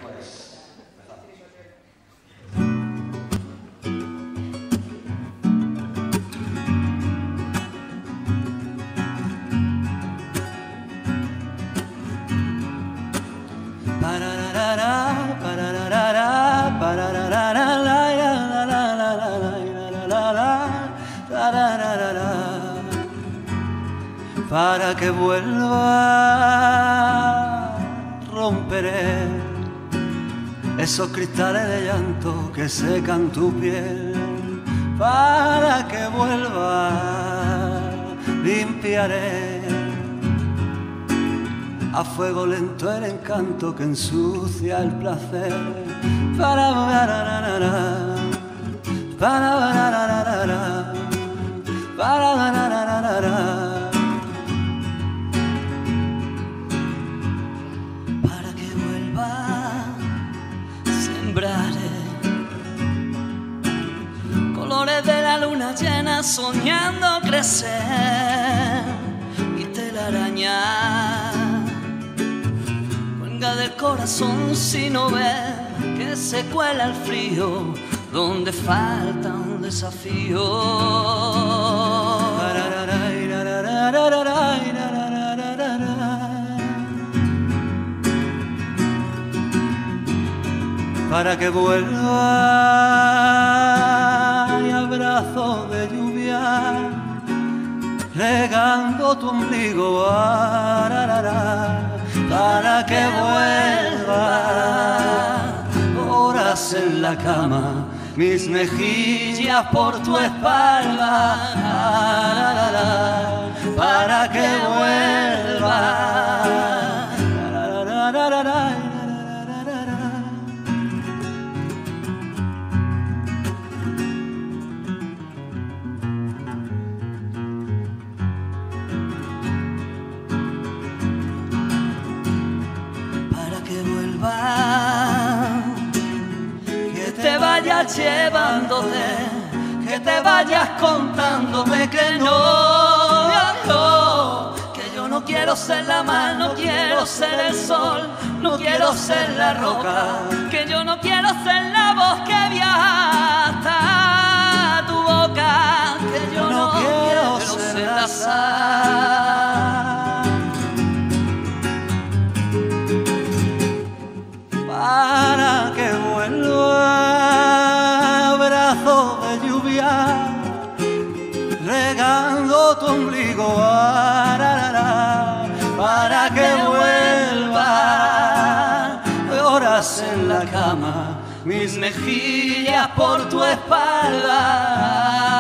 Para que vuelva romperé esos cristales de llanto que secan tu piel. Para que vuelva limpiaré a fuego lento el encanto que ensucia el placer. Para que vuelva sembraré colores de la luna llena soñando crecer y telaraña del corazón si no ve que se cuela el frío donde falta un desafío. Para que vuelva y abrazo de lluvia regando tu ombligo. Para que vuelva horas en la cama, mis mejillas por tu espalda. Para que vuelva. Que te vayas llevándote, que te vayas contándome que no, que yo no quiero ser la mar, no quiero ser el sol, no quiero ser la roca, que yo no quiero ser la voz que viaja hasta tu boca, que yo no quiero ser la sal. Para que vuelva abrazo de lluvia regando tu ombligo. Para que vuelva horas en la cama, mis mejillas por tu espalda.